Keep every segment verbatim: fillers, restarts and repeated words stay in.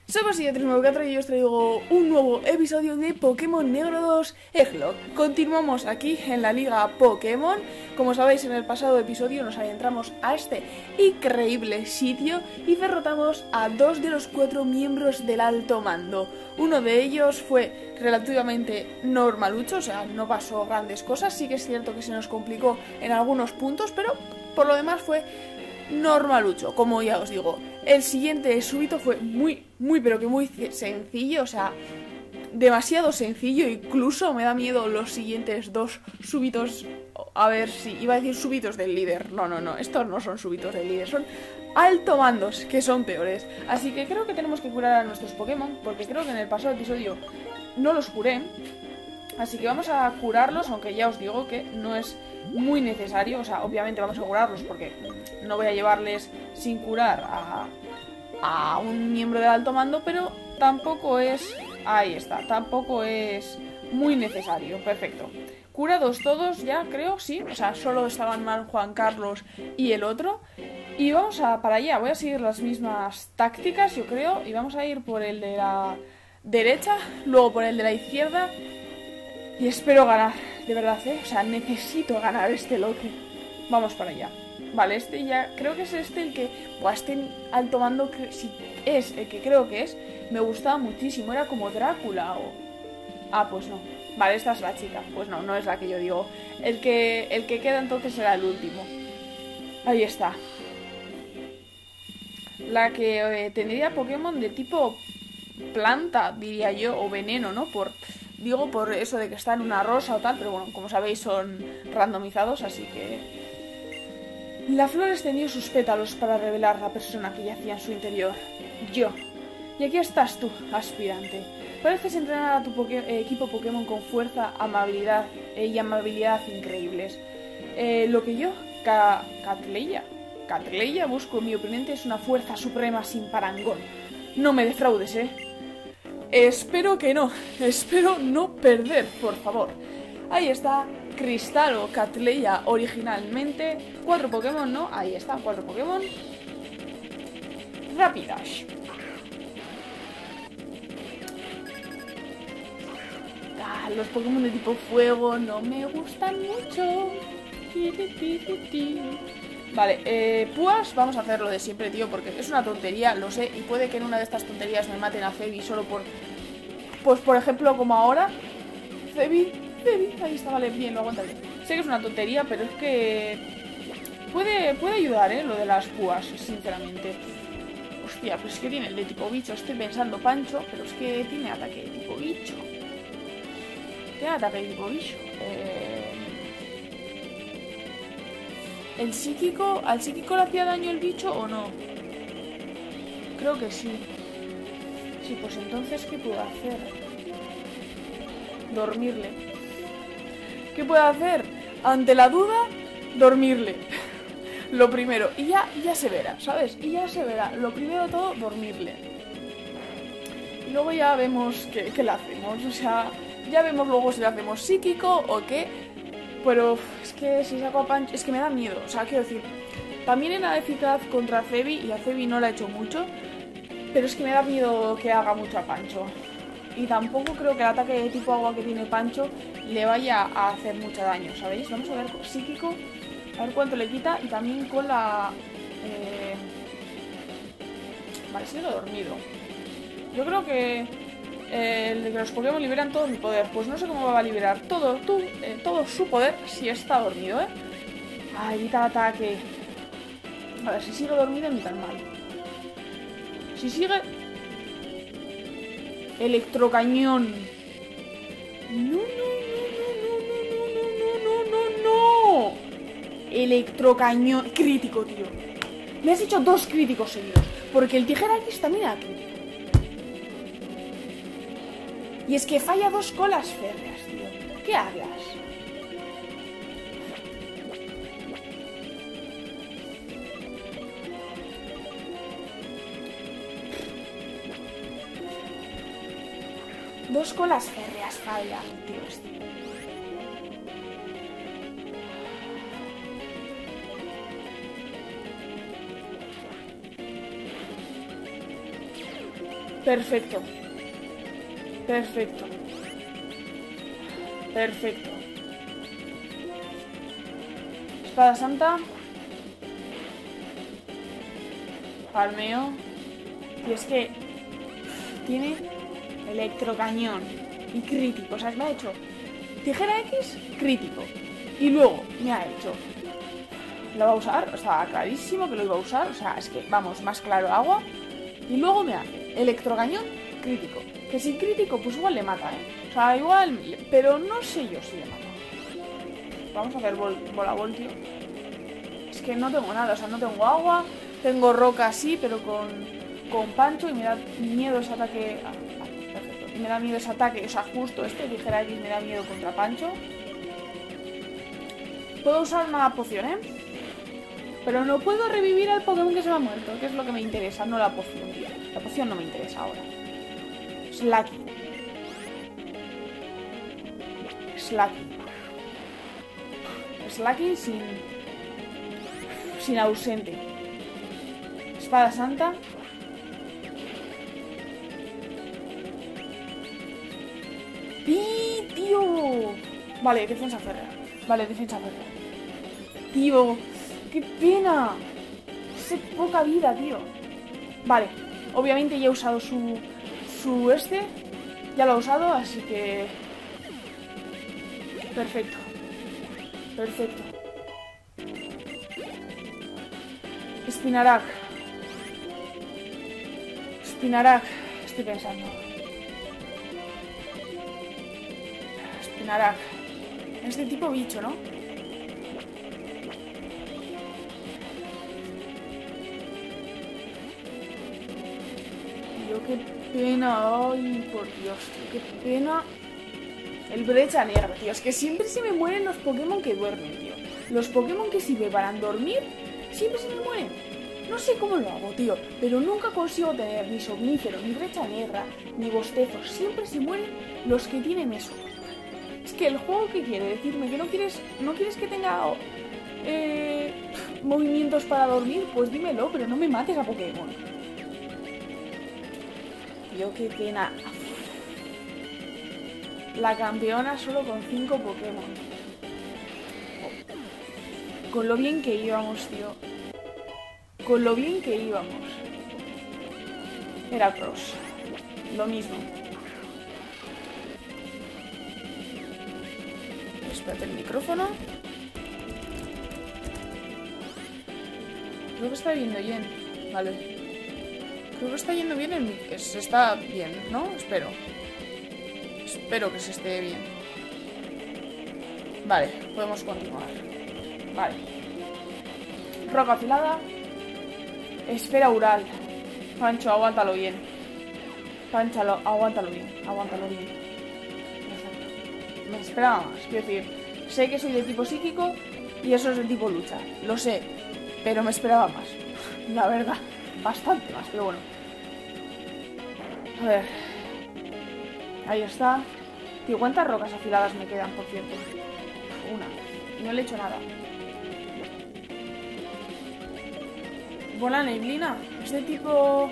Soy Basilio tres nueve cuatro y os traigo un nuevo episodio de Pokémon Negro dos Egglocke. Continuamos aquí en la liga Pokémon. Como sabéis, en el pasado episodio nos adentramos a este increíble sitio y derrotamos a dos de los cuatro miembros del alto mando. Uno de ellos fue relativamente normalucho, o sea, no pasó grandes cosas. Sí que es cierto que se nos complicó en algunos puntos, pero por lo demás fue normalucho, como ya os digo. El siguiente súbito fue muy, muy, pero que muy sencillo, o sea, demasiado sencillo. Incluso me da miedo los siguientes dos súbitos. A ver si iba a decir súbitos del líder. No, no, no, estos no son súbitos del líder, son alto mandos, que son peores. Así que creo que tenemos que curar a nuestros Pokémon, porque creo que en el pasado episodio no los curé. Así que vamos a curarlos, aunque ya os digo que no es muy necesario. O sea, obviamente vamos a curarlos porque no voy a llevarles sin curar a, a un miembro del alto mando, pero tampoco es... Ahí está, tampoco es muy necesario. Perfecto. Curados todos ya, creo, sí. O sea, solo estaban mal Juan Carlos y el otro. Y vamos a para allá. Voy a seguir las mismas tácticas, yo creo. Y vamos a ir por el de la derecha, luego por el de la izquierda. Y espero ganar, de verdad, ¿eh? O sea, necesito ganar este loque. Vamos para allá. Vale, este ya... Creo que es este el que... Buah, este alto mando, si es el que creo que es, me gustaba muchísimo. Era como Drácula o... Ah, pues no. Vale, esta es la chica. Pues no, no es la que yo digo. El que, el que queda entonces será el último. Ahí está. La que eh, tendría Pokémon de tipo planta, diría yo, o veneno, ¿no? Por... Digo por eso de que está en una rosa o tal, pero bueno, como sabéis son randomizados, así que... La flor extendió sus pétalos para revelar la persona que yacía en su interior. Yo. Y aquí estás tú, aspirante. Pareces entrenar a tu poke eh, equipo Pokémon con fuerza, amabilidad eh, y amabilidad increíbles. Eh, lo que yo, Ka Catleya, Catleya busco en mi oponente es una fuerza suprema sin parangón. No me defraudes, ¿eh? Espero que no, espero no perder, por favor. Ahí está, Cristal o Catleya originalmente. Cuatro Pokémon, ¿no? Ahí está, cuatro Pokémon. Rapidash. Ah, los Pokémon de tipo fuego no me gustan mucho. Vale, eh, Púas, vamos a hacer lo de siempre, tío, porque es una tontería, lo sé, y puede que en una de estas tonterías me maten a Cebby solo por... Pues, por ejemplo, como ahora, Cebby, Cebby, ahí está, vale, bien, lo aguantaré. Sé que es una tontería, pero es que... Puede, puede ayudar, ¿eh? Lo de las Púas, sinceramente. Hostia, pues es que tiene el de tipo bicho, estoy pensando Pancho, pero es que tiene ataque de tipo bicho. Tiene ataque de tipo bicho. Eh... ¿El psíquico? ¿Al psíquico le hacía daño el bicho o no? Creo que sí. Sí, pues entonces, ¿qué puedo hacer? Dormirle. ¿Qué puedo hacer? Ante la duda, dormirle. Lo primero. Y ya, ya se verá, ¿sabes? Y ya se verá. Lo primero de todo, dormirle. Y luego ya vemos qué, qué le hacemos. O sea, ya vemos luego si le hacemos psíquico o qué. Pero es que si saco a Pancho... Es que me da miedo, o sea, quiero decir... También era eficaz contra Cebby y a Cebby no le ha hecho mucho. Pero es que me da miedo que haga mucho a Pancho. Y tampoco creo que el ataque de tipo agua que tiene Pancho le vaya a hacer mucho daño, ¿sabéis? Vamos a ver con psíquico, a ver cuánto le quita. Y también con la... Eh... Vale, sigue dormido. Yo creo que... Eh, el de que los Pokémon liberan todo mi poder. Pues no sé cómo va a liberar todo, tú, eh, todo su poder si está dormido, ¿eh? Ah, evita el ataque. A ver, si sigue dormido ni tan mal. Si sigue... Electrocañón. No, no, no, no, no, no, no, no, no. Electrocañón. Crítico, tío. Me has hecho dos críticos seguidos. Porque el tijera X también era crítico. Y es que falla dos colas férreas, tío. ¿Qué hablas? Dos colas férreas fallan, tío. Perfecto. Perfecto. Perfecto. Espada santa. Palmeo. Y es que tiene electrocañón y crítico. O sea, me ha hecho tijera X, crítico. Y luego me ha hecho... Lo va a usar, estaba clarísimo que lo iba a usar. O sea, es que, vamos, más claro agua. Y luego me hace electrocañón, crítico. Que sin crítico, pues igual le mata, ¿eh? O sea, igual... Pero no sé yo si le mata. Vamos a hacer bol, bola voltio. Es que no tengo nada, o sea, no tengo agua. Tengo roca sí, pero con, con pancho. Y me da miedo ese ataque... Ah, vale, perfecto. Y me da miedo ese ataque, o sea, justo este, dijera X, me da miedo contra pancho. Puedo usar una poción, ¿eh? Pero no puedo revivir al Pokémon que se me ha muerto, que es lo que me interesa, no la poción, tío. La poción no me interesa ahora. Slacky. Slacky. Slacky sin... Sin ausente. Espada santa. ¡Pi, tío! Vale, defensa férrea. Vale, defensa férrea. Tío, qué pena. Sé poca vida, tío. Vale, obviamente ya he usado su... Su este. Ya lo he usado, así que... Perfecto. Perfecto. Spinarak. Spinarak. Estoy pensando. Spinarak. Es de tipo bicho, ¿no? Tío, qué pena. Ay, por Dios, tío, qué pena. El brecha negra, tío. Es que siempre se me mueren los Pokémon que duermen, tío. Los Pokémon que sirven para dormir, siempre se me mueren. No sé cómo lo hago, tío, pero nunca consigo tener ni somnífero, ni brecha negra, ni bostezos. Siempre se mueren los que tienen eso. Es que el juego que quiere decirme que no quieres, no quieres que tenga eh, movimientos para dormir, pues dímelo, pero no me mates a Pokémon. Tío, qué pena. La campeona solo con cinco Pokémon. Oh. Con lo bien que íbamos, tío. Con lo bien que íbamos. Era Cross. Lo mismo. Espérate el micrófono. Creo que está yendo bien. Vale. Creo que está yendo bien el micrófono. Se está bien, ¿no? Espero. Espero que se esté bien. Vale, podemos continuar. Vale. Roca afilada. Esfera Ural. Pancho, aguántalo bien. Panchalo, aguántalo bien. Aguántalo bien. Perfecto. Me esperaba más. Quiero decir, sé que soy de tipo psíquico y eso es de tipo lucha. Lo sé. Pero me esperaba más. La verdad. Bastante más, pero bueno. A ver. Ahí está. Tío, ¿cuántas rocas afiladas me quedan, por cierto? Una. Y no le he hecho nada. Bola neblina. Es de tipo...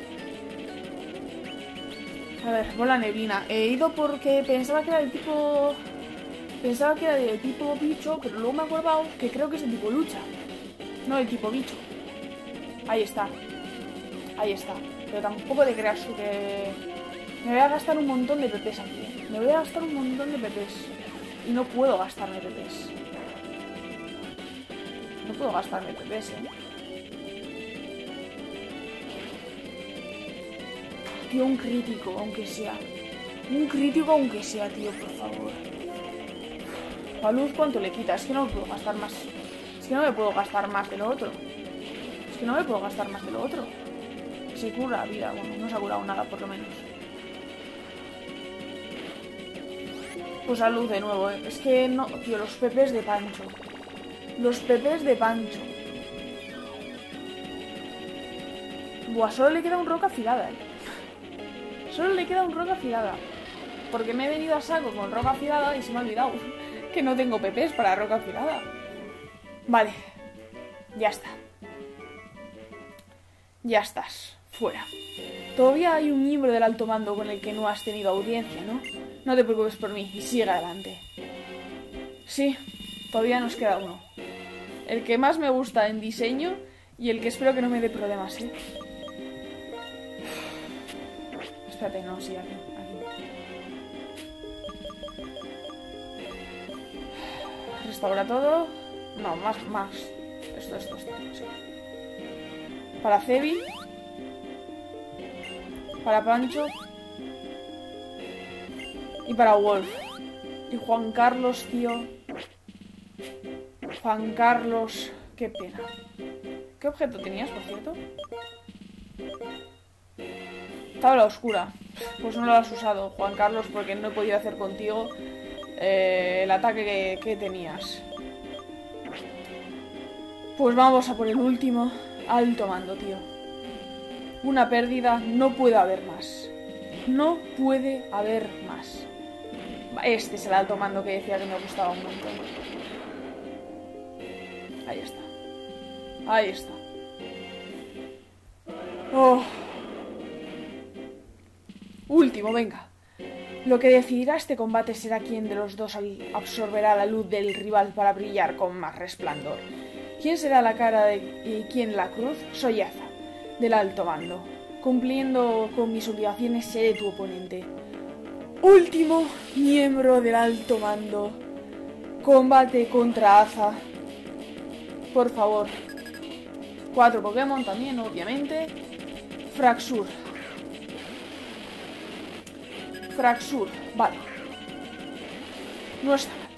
A ver, bola neblina. He ido porque pensaba que era de tipo... Pensaba que era de tipo bicho, pero luego me he acordado que creo que es de tipo lucha. No de tipo bicho. Ahí está. Ahí está. Pero tampoco te creas tú que... Me voy a gastar un montón de P Ps aquí. Me voy a gastar un montón de P Ps. Y no puedo gastarme P Ps. No puedo gastarme P Ps, eh. Tío, un crítico, aunque sea. Un crítico, aunque sea, tío, por favor. A luz, ¿cuánto le quita? Es que no me puedo gastar más. Es que no me puedo gastar más de lo otro. Es que no me puedo gastar más de lo otro. Se cura vida. Bueno, no se ha curado nada, por lo menos. Pues a luz de nuevo, ¿eh? Es que no... Tío, los P Ps de Pancho. Los P Ps de Pancho. Buah, solo le queda un roca afilada, ¿eh? Solo le queda un roca afilada. Porque me he venido a saco con roca afilada y se me ha olvidado que no tengo P Ps para roca afilada. Vale. Ya está. Ya estás. fuera. Todavía hay un miembro del alto mando con el que no has tenido audiencia, ¿no? No te preocupes por mí y sigue adelante. Sí, todavía nos queda uno. El que más me gusta en diseño y el que espero que no me dé problemas, ¿eh? Espérate, no, sí, aquí, aquí. Restaura todo. No, más, más. Esto, esto, esto, sí. Para Cebi. Para Pancho. Y para Wolf. Y Juan Carlos, tío. Juan Carlos. Qué pena. ¿Qué objeto tenías, por cierto? Tabla oscura. Pues no lo has usado, Juan Carlos, porque no he podido hacer contigo eh, el ataque que, que tenías. Pues vamos a por el último. Alto mando, tío. Una pérdida, no puede haber más. No puede haber más. Este es el alto mando que decía que me gustaba un montón. Ahí está. Ahí está. Oh. Último, venga. Lo que decidirá este combate será quién de los dos absorberá la luz del rival para brillar con más resplandor. ¿Quién será la cara de, y quién la cruz? Soy Aza, del alto mando. Cumpliendo con mis obligaciones seré tu oponente. Último miembro del alto mando. Combate contra Aza. Por favor. Cuatro Pokémon también, obviamente. Fraxur. Fraxur, vale. No está mal.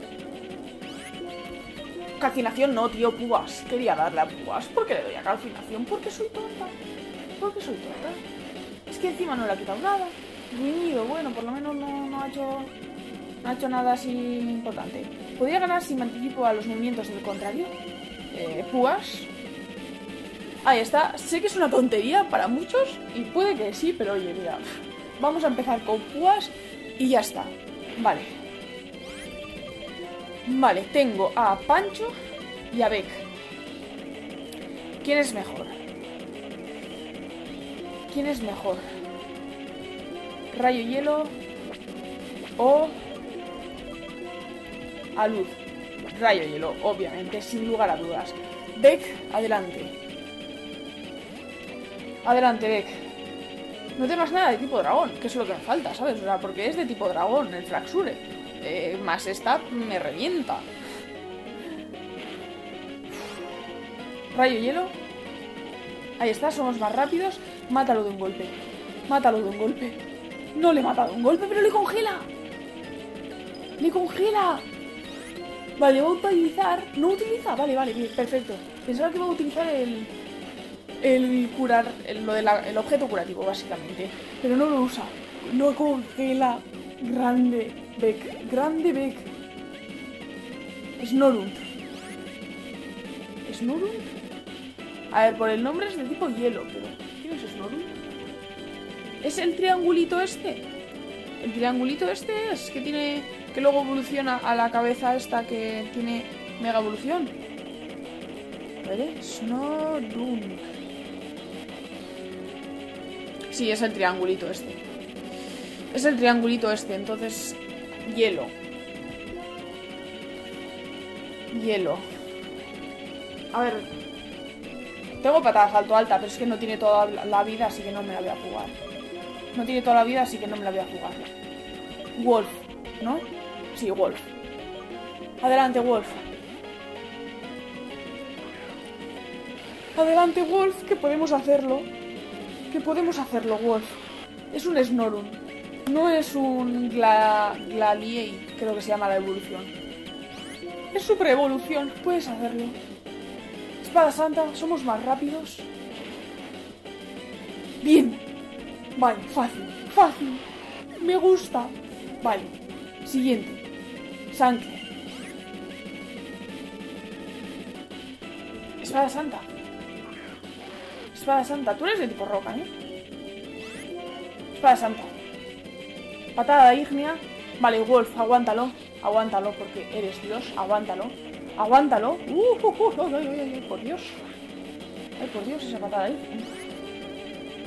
Calcinación no, tío, púas. Quería darle a púas. ¿Por qué le doy a calcinación? Porque soy tonta. Porque soy tonta. Es que encima no le ha quitado nada. Gruñido, bueno, por lo menos no, no ha hecho. No ha hecho nada así importante. Podría ganar si me anticipo a los movimientos del contrario. Eh, púas. Ahí está. Sé que es una tontería para muchos. Y puede que sí, pero oye, mira. Vamos a empezar con púas y ya está. Vale. Vale, tengo a Pancho y a Beck. ¿Quién es mejor? ¿Quién es mejor? ¿Rayo hielo o a luz? Rayo hielo, obviamente, sin lugar a dudas. Beck, adelante. Adelante, Beck. No temas nada de tipo dragón, que es lo que me falta, ¿sabes? O sea, porque es de tipo dragón, el Fraxure. Eh, más esta me revienta. Rayo hielo. Ahí está, somos más rápidos. Mátalo de un golpe. Mátalo de un golpe. No le he matado de un golpe, pero le congela. ¡Le congela! Vale, va a utilizar... No utiliza, vale, vale, bien, perfecto. Pensaba que iba a utilizar el... El curar, el, lo del el objeto curativo, básicamente. Pero no lo usa. No congela. Grande Beck. Grande Beck. Snorunt. ¿Snorunt? A ver, por el nombre es de tipo hielo, pero... ¿Quién es Snorunt? ¿Es el triangulito este? El triangulito este es que tiene... Que luego evoluciona a la cabeza esta que tiene mega evolución. ¿Vale? Snorunt. Sí, es el triangulito este. Es el triangulito este, entonces... Hielo. Hielo. A ver... Tengo patada salto alta, pero es que no tiene toda la vida, así que no me la voy a jugar. No tiene toda la vida, así que no me la voy a jugar. Wolf, ¿no? Sí, Wolf. Adelante, Wolf. Adelante, Wolf, que podemos hacerlo. Que podemos hacerlo, Wolf. Es un Snorunt. No es un Gla... Glaliei, creo que se llama la evolución. Es super evolución, puedes hacerlo. Espada Santa, somos más rápidos. Bien. Vale, fácil, fácil. Me gusta. Vale, siguiente. Sancle. Espada Santa. Espada Santa, tú eres de tipo roca, ¿eh? Espada Santa. Patada ígnea. Vale, Wolf, aguántalo. Aguántalo porque eres Dios. Aguántalo. Aguántalo. Uh, uh, uh, uh, uh, uh, uh, uh, por Dios. Ay, por Dios, esa patada ahí.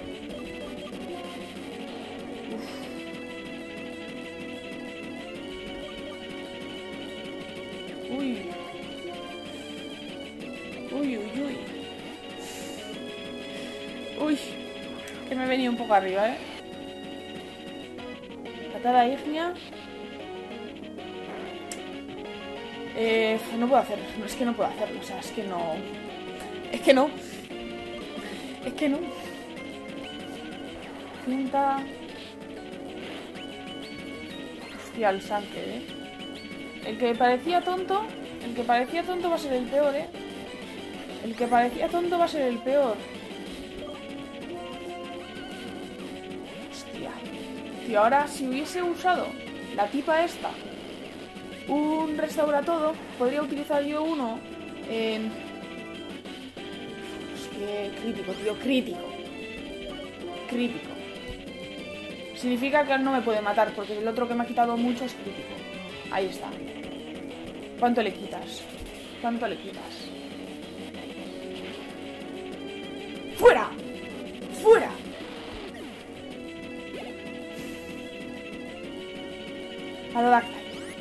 Uy. Uy, uy, uy. Uy. Que me he venido un poco arriba, ¿eh? Patada ígnea. Eh, no puedo hacerlo. No, es que no puedo hacerlo. O sea, es que no... Es que no. Es que no. Cinta. Hostia, el sangre, ¿eh? El que parecía tonto... El que parecía tonto va a ser el peor, ¿eh? El que parecía tonto va a ser el peor. Hostia. Tío, ahora si hubiese usado la tipa esta, un restaura todo, podría utilizar yo uno en... Hostia, crítico, tío, crítico. Crítico. Significa que no me puede matar, porque el otro que me ha quitado mucho es crítico. Ahí está. ¿Cuánto le quitas? ¿Cuánto le quitas? ¡Fuera! ¡Fuera! Aerodactyl.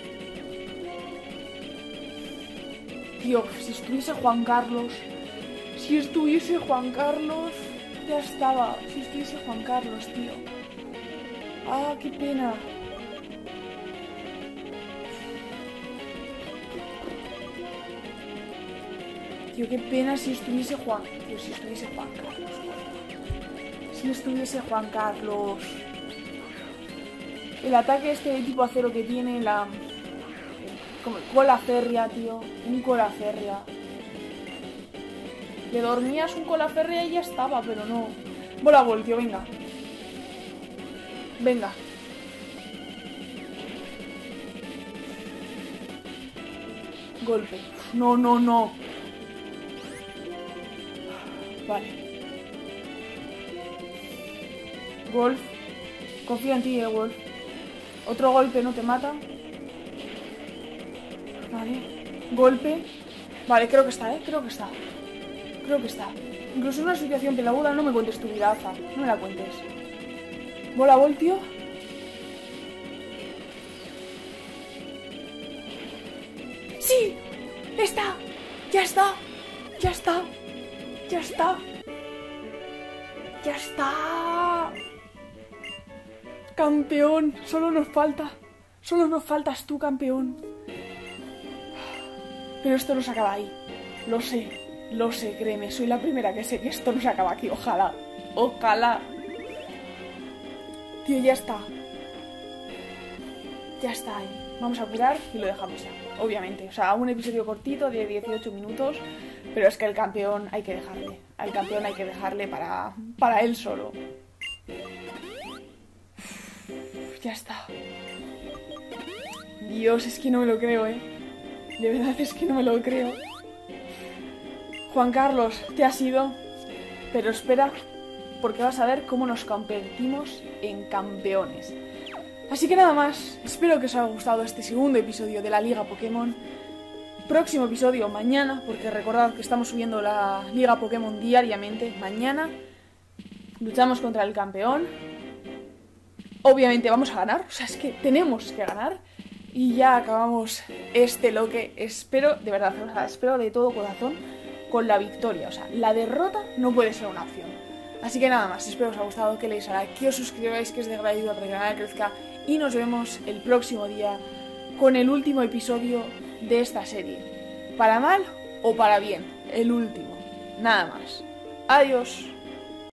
Tío, si estuviese Juan Carlos... Si estuviese Juan Carlos... Ya estaba. Si estuviese Juan Carlos, tío. Ah, qué pena. Tío, qué pena si estuviese Juan... Tío, si estuviese Juan Carlos. Si estuviese Juan Carlos. El ataque este de tipo acero que tiene la... Como cola férrea, tío. Un cola férrea. Le dormías un cola férrea y ya estaba, pero no. Bola Ball, tío, venga. Venga. Golpe. No, no, no. Vale. Wolf. Confía en ti, eh, Wolf. Otro golpe no te mata. Vale. Golpe. Vale, creo que está, eh. Creo que está. Creo que está. Incluso en una situación pelaguda no me cuentes tu vidaza. No me la cuentes. Bola Ball, tío. ¡Sí! ¡Está! ¡Ya está! ¡Ya está! ¡Ya está! ¡Ya está! ¡Campeón! Solo nos falta. Solo nos faltas tú, campeón. Pero esto no se acaba ahí. Lo sé. Lo sé, créeme. Soy la primera que sé que esto no se acaba aquí. Ojalá. Ojalá. Tío, ya está. Ya está ahí. Vamos a curar y lo dejamos ya. Obviamente. O sea, un episodio cortito de dieciocho minutos. Pero es que el campeón hay que dejarle. Al campeón hay que dejarle para, para él solo. Ya está. Dios, es que no me lo creo, ¿eh? De verdad es que no me lo creo. Juan Carlos, te has ido. Pero espera, porque vas a ver cómo nos convertimos en campeones. Así que nada más. Espero que os haya gustado este segundo episodio de la Liga Pokémon. Próximo episodio mañana, porque recordad que estamos subiendo la Liga Pokémon diariamente. Mañana luchamos contra el campeón. Obviamente vamos a ganar, o sea, es que tenemos que ganar. Y ya acabamos este lo que espero, de verdad, o sea, espero de todo corazón con la victoria. O sea, la derrota no puede ser una opción. Así que nada más, espero que os haya gustado, que le deis a like, que os suscribáis, que es de gran ayuda para que el canal crezca. Y nos vemos el próximo día con el último episodio de esta serie. Para mal o para bien, el último. Nada más. Adiós.